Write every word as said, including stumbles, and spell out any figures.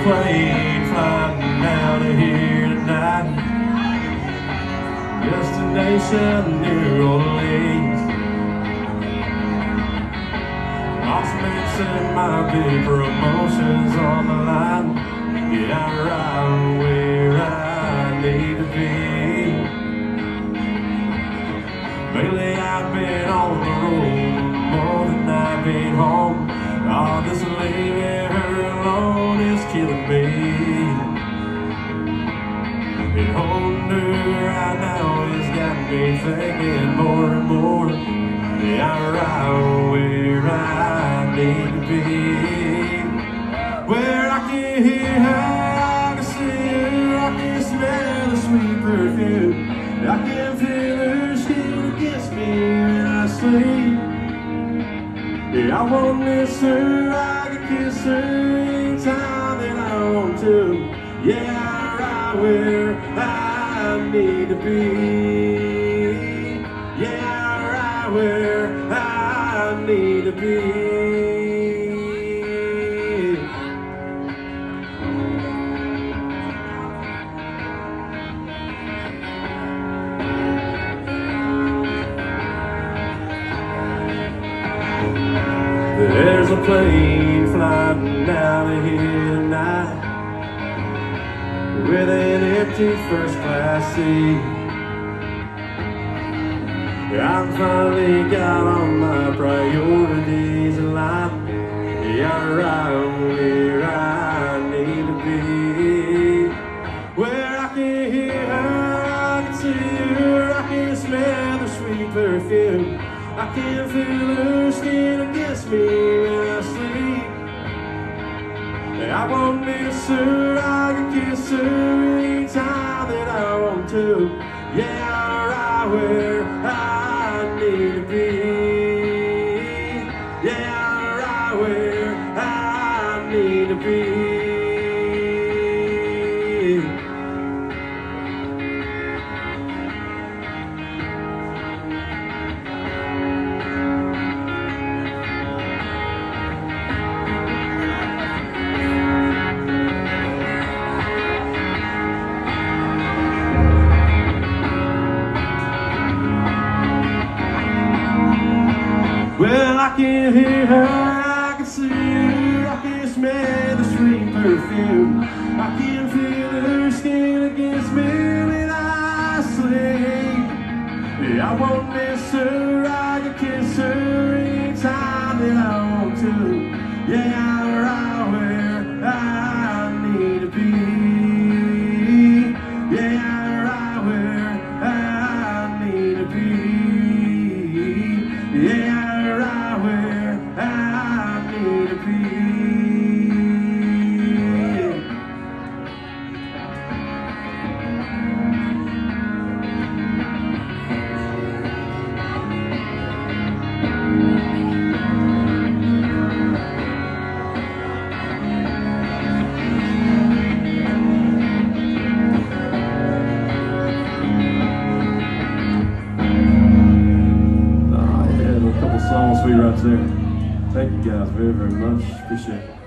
plane flying out of here tonight. Destination New Orleans. Boss man said my big promotion's on the line. Yeah, I'm right where I need to be. Lately I've been on the road more than I've been home. All this leaving her alone is killing me. And holding her right now has got me thinking more and more. Yeah, I'm right where I need to be. Where I can hear her, I can see her, I can smell the sweet perfume. I can feel her skin against me when I sleep. Yeah, I won't miss her, I can kiss her anytime that I want to. Yeah, I'm right where I need to be. Yeah, I'm right where I need to be. There's a plane flying out of here tonight with an empty first class seat. I finally got all my priorities in line. Yeah, I'm right where I need to be. Where I can hear her, I can see her, I can smell the sweet perfume. I can feel her skin against me when I sleep. I won't miss her, I can kiss her anytime that I want to. Yeah, I'm right where I need to be. Yeah, I'm right where I need to be. Well, I can hear her, I can see her, I can smell the sweet perfume. I can feel her skin against me when I sleep. Yeah, I won't miss her, I can kiss her anytime that I want to. Yeah, I'm right where I need to be. Yeah, I'm right where I need to be. Yeah. Sweet right there. Thank you guys very, very much. Appreciate it.